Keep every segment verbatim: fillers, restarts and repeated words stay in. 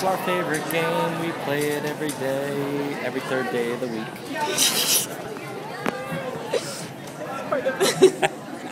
our favorite game. We play it every day, every third day of the week. Part of it.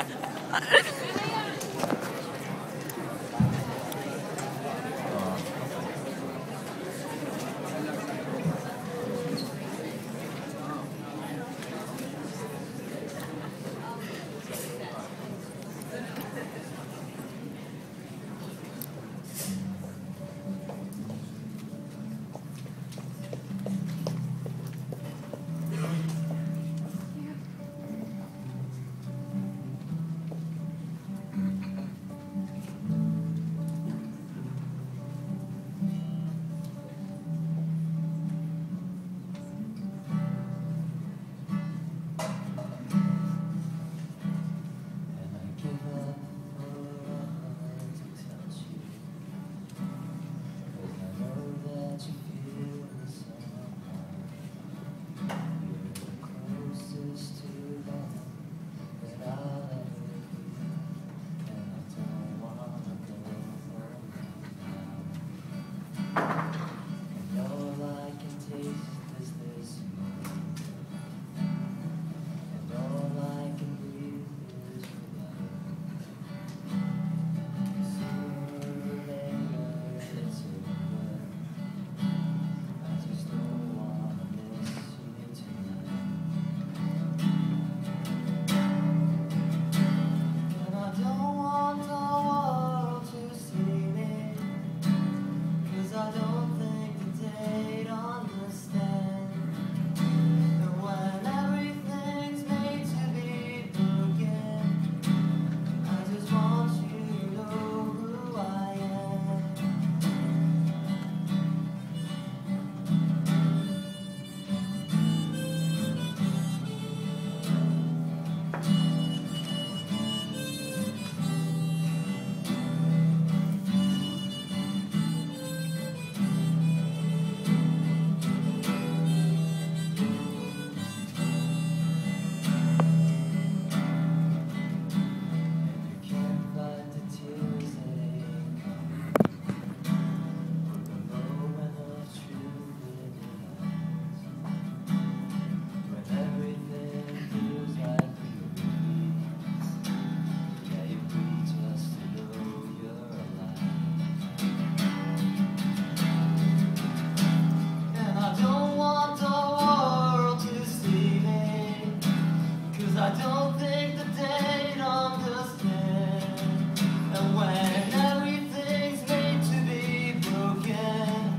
I don't think that they'd understand. And when everything's made to be broken,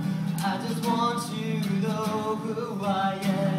I just want you to know who I am.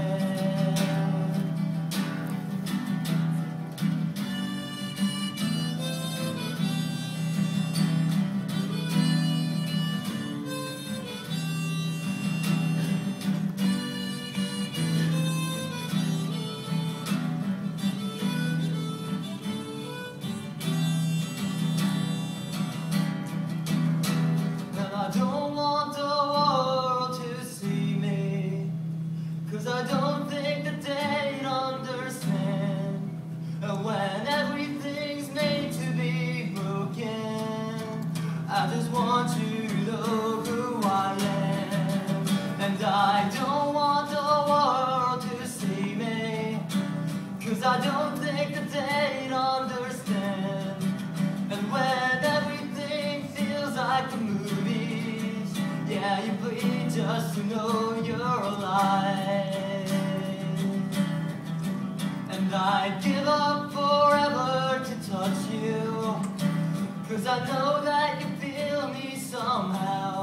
I don't want the world to see me, 'cause I don't think that they'd understand. And when everything's made to be broken, I just want you to know who I am. And I don't want the world to see me, 'cause I don't think that they'd understand. And when everything feels like a movie, yeah, you bleed just to know you're alive. And I'd give up forever to touch you, 'cause I know that you feel me somehow.